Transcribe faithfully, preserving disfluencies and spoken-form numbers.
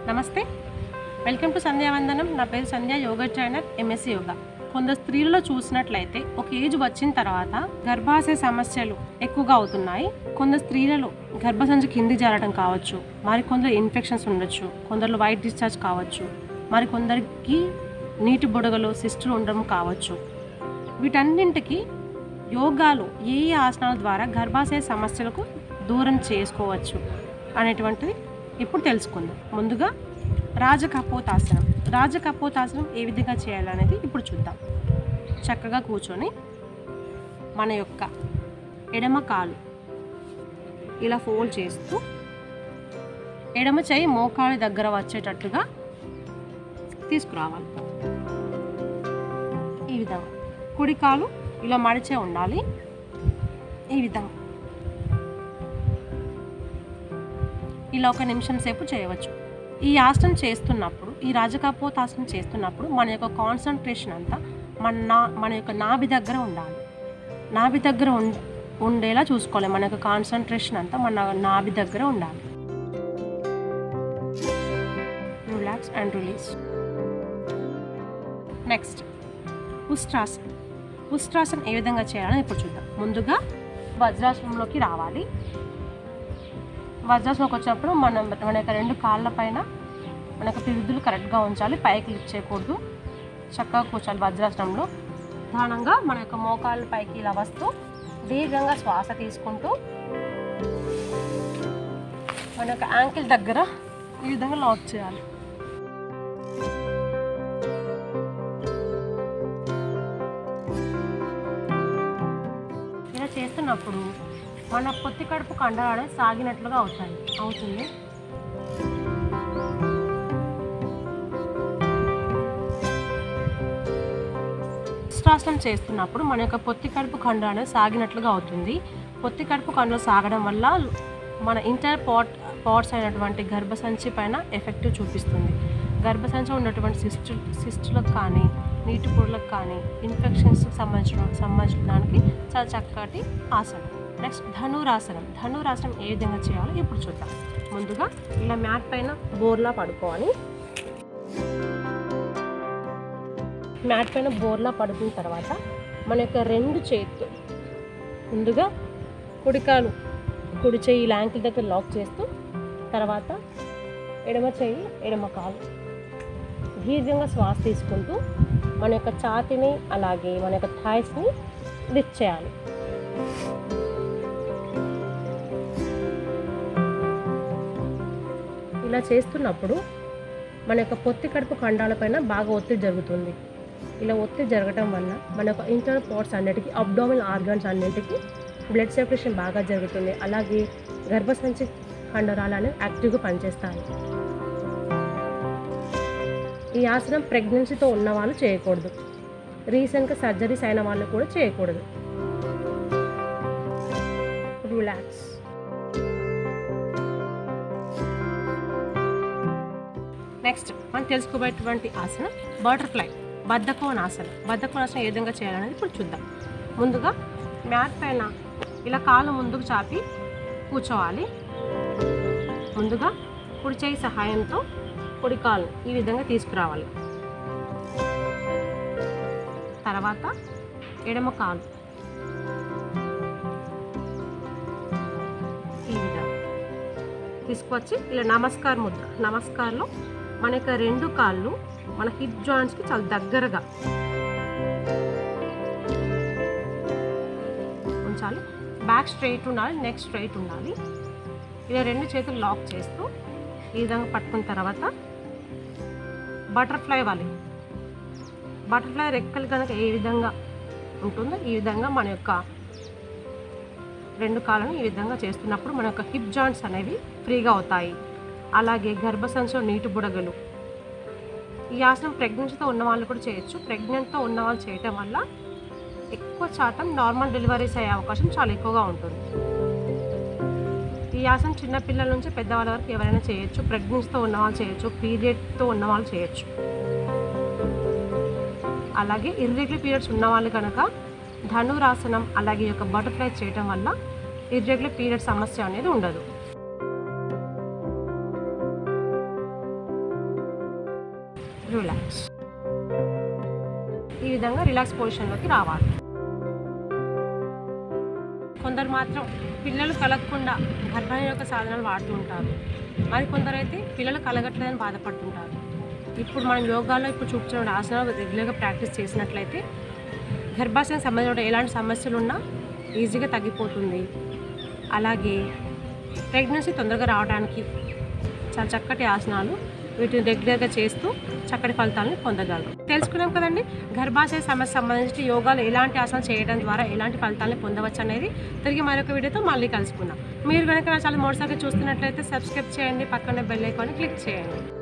నమస్తే, welcome to Sandhyavandanam. నా పేరు Sandhya, yoga trainer, MSc yoga. కొందరు స్త్రీలలో చూసినట్లయితే ఒక ఏజ్ వచ్చిన తర్వాత గర్భాశయ సమస్యలు ఎక్కువగా అవుతున్నాయి. కొందరు స్త్రీలలో గర్భసంచి కింది జారడం కావచ్చు, మరి కొందరు ఇన్ఫెక్షన్స్ ఉండొచ్చు, కొందరు వైట్ డిశ్చార్జ్ కావచ్చు, మరి కొందరికి నీటి బుడగలు సిస్టులు ఉండడం కావచ్చు. వీటన్నింటికి యోగాలో ఏ ఏ ఆసనాల ద్వారా గర్భాశయ సమస్యలకు దూరం చేసుకోవచ్చు అనేటువంటిది ఇప్పుడు తెలుసుకుందాం. ముందుగా రాజకపోతాసనం. రాజకపోతాసనం ఏ విధంగా చేయాలనేది ఇప్పుడు చూద్దాం. చక్కగా కూర్చొని మన యొక్క ఎడమ కాలు ఇలా ఫోల్డ్ చేస్తూ ఎడమ చేయి మోకాలి దగ్గర వచ్చేటట్టుగా తీసుకురావాలి. ఈ విధంగా కుడి కాలు ఇలా మడిచే ఉండాలి. ఈ విధంగా ఇలా ఒక నిమిషం సేపు చేయవచ్చు. ఈ ఆసనం చేస్తున్నప్పుడు, ఈ రాజకపోతాసనం చేస్తున్నప్పుడు మన యొక్క కాన్సన్ట్రేషన్ అంతా మన నా మన యొక్క నాభి దగ్గర ఉండాలి. నాభి దగ్గర ఉండేలా చూసుకోవాలి. మన యొక్క కాన్సన్ట్రేషన్ అంతా మన నాభి దగ్గర ఉండాలి. Relax and release. నెక్స్ట్ ఉస్ట్రాసన్. ఉస్ట్రాసన్ ఏ విధంగా చేయాలని ఇప్పుడు చూద్దాం. ముందుగా వజ్రాసనంలోకి రావాలి. వజ్రాసనంలోకి వచ్చినప్పుడు మనం మన యొక్క రెండు కాళ్ళ పైన మన యొక్క పిరుదులు కరెక్ట్గా ఉంచాలి. పైకి లిఫ్ట్ చేయకూడదు. చక్కగా కూర్చోాలి వజ్రాసనంలో. నిదానంగా మన యొక్క మోకాళ్ళ పైకి ఇలా వస్తూ దీర్ఘంగా శ్వాస తీసుకుంటూ మన యొక్క యాంకిల్ దగ్గర ఈ విధంగా లాక్ చేయాలి. ఇలా చేస్తున్నప్పుడు మన పొత్తి కడుపు కండరాలు అనేది సాగినట్లుగా అవుతాయి అవుతుంది ఉస్ట్రాసనం చేస్తున్నప్పుడు మన యొక్క పొత్తి కడుపు కండరాలు అనేది సాగినట్లుగా అవుతుంది. పొత్తి కడుపు కండరాలు సాగడం వల్ల మన ఇంటర్ పాట్ పార్ట్స్ అయినటువంటి గర్భసంచి పైన ఎఫెక్టివ్ చూపిస్తుంది. గర్భసంచి ఉన్నటువంటి సిస్టు సిస్టులకు కానీ నీటి పొడులకు కానీ ఇన్ఫెక్షన్స్కి సంబంధించిన సంబంధించడానికి చాలా చక్కటి ఆసనం. నెక్స్ట్ ధనురాసనం. ధనురాసనం ఏ విధంగా చేయాలో ఇప్పుడు చూద్దాం. ముందుగా ఇలా మ్యాట్ పైన బోర్లా పడుకోవాలి. మ్యాట్ పైన బోర్లా పడుకున్న తర్వాత మన యొక్క రెండు చేతులు ముందుగా కుడికాలు కుడి చేయి యాంకిల్ దగ్గర లాక్ చేస్తూ, తర్వాత ఎడమ చేయి ఎడమ కాలు దీర్ఘంగా శ్వాస తీసుకుంటూ మన యొక్క ఛాతీని అలాగే మన యొక్క థాయిస్ని లిఫ్ట్ చేయాలి. ఇలా చేస్తున్నప్పుడు మన యొక్క పొత్తి కడుపు ఖండాలపైన బాగా ఒత్తిడి జరుగుతుంది. ఇలా ఒత్తిడి జరగటం వల్ల మన యొక్క ఇంటర్నల్ పార్ట్స్ అన్నిటికీ, అబ్డామినల్ ఆర్గాన్స్ అన్నింటికి బ్లడ్ సర్క్యులేషన్ బాగా జరుగుతుంది. అలాగే గర్భసంచి కండరాలు అనేవి యాక్టివ్గా పనిచేస్తాయి. ఈ ఆసనం ప్రెగ్నెన్సీతో ఉన్న వాళ్ళు చేయకూడదు. రీసెంట్గా సర్జరీస్ అయిన వాళ్ళు కూడా చేయకూడదు. రిలాక్స్. నెక్స్ట్ మనం తెలుసుకోబోయేటువంటి ఆసనం బటర్ఫ్లై, బద్ధకోణాసనం. బద్ధకోణాసనం ఏ విధంగా చేయాలనేది ఇప్పుడు చూద్దాం. ముందుగా మ్యాట్ పైన ఇలా కాలు ముందుకు చాపి కూర్చోవాలి. ముందుగా కుడి చేయి సహాయంతో కుడి కాలు ఈ విధంగా తీసుకురావాలి. తర్వాత ఎడమ కాలు ఈ విధంగా తీసుకువచ్చి ఇలా నమస్కార ముద్ర. నమస్కారంలో మన యొక్క రెండు కాళ్ళు మన హిప్ జాయింట్స్కి చాలా దగ్గరగా ఉంచాలి. బ్యాక్ స్ట్రైట్ ఉండాలి, నెక్ స్ట్రైట్ ఉండాలి. ఇలా రెండు చేతులు లాక్ చేస్తూ ఈ విధంగా పట్టుకున్న తర్వాత బటర్ఫ్లై వాలి. బటర్ఫ్లై రెక్కలు కనుక ఏ విధంగా ఉంటుందో ఈ విధంగా మన యొక్క రెండు కాళ్ళను ఈ విధంగా చేస్తున్నప్పుడు మన యొక్క హిప్ జాయింట్స్ అనేవి ఫ్రీగా అవుతాయి. అలాగే గర్భసంచిలో నీటి బుడగలు. ఈ ఆసనం ప్రెగ్నెన్సీతో ఉన్న వాళ్ళు కూడా చేయొచ్చు. ప్రెగ్నెంట్తో ఉన్న వాళ్ళు చేయటం వల్ల ఎక్కువ శాతం నార్మల్ డెలివరీస్ అయ్యే అవకాశం చాలా ఎక్కువగా ఉంటుంది. ఈ ఆసనం చిన్నపిల్లల నుంచి పెద్దవాళ్ళ వరకు ఎవరైనా చేయొచ్చు. ప్రెగ్నెన్సీతో ఉన్న వాళ్ళు చేయొచ్చు, పీరియడ్తో ఉన్న వాళ్ళు చేయొచ్చు. అలాగే ఇర్రెగ్యులర్ పీరియడ్స్ ఉన్న వాళ్ళు కనుక ధనురాసనం అలాగే ఈ యొక్క బటర్ఫ్లై చేయటం వల్ల ఇర్రెగ్యులర్ పీరియడ్ సమస్య అనేది ఉండదు. ఈ విధంగా రిలాక్స్ పొజిషన్లోకి రావాలి. కొందరు మాత్రం పిల్లలు కలగకుండా గర్భనిరోధక సాధనాలు వాడుతూ ఉంటారు. మరి కొందరైతే పిల్లలు కలగట్లేదని బాధపడుతుంటారు. ఇప్పుడు మనం యోగాలో ఇప్పుడు చూపించిన ఆసనాలు రెగ్యులర్గా ప్రాక్టీస్ చేసినట్లయితే గర్భాశయం సంబంధించిన ఎలాంటి సమస్యలు ఉన్నా ఈజీగా తగ్గిపోతుంది. అలాగే ప్రెగ్నెన్సీ తొందరగా రావడానికి చాలా చక్కటి ఆసనాలు, వీటిని రెగ్యులర్గా చేస్తూ చక్కటి ఫలితాలను పొందగలరు. తెలుసుకున్నాం కదండి, గర్భాశయ సమస్య సంబంధించి యోగాలు ఎలాంటి ఆసనాలు చేయడం ద్వారా ఎలాంటి ఫలితాలను పొందవచ్చు అనేది. తిరిగి మరొక వీడియోతో మళ్ళీ కలుసుకుందాం. మీరు కనుక నా ఛానల్ మొదటిసారిగా చూస్తున్నట్లయితే సబ్స్క్రైబ్ చేయండి, పక్కన బెల్ ఐకాన్ని క్లిక్ చేయండి.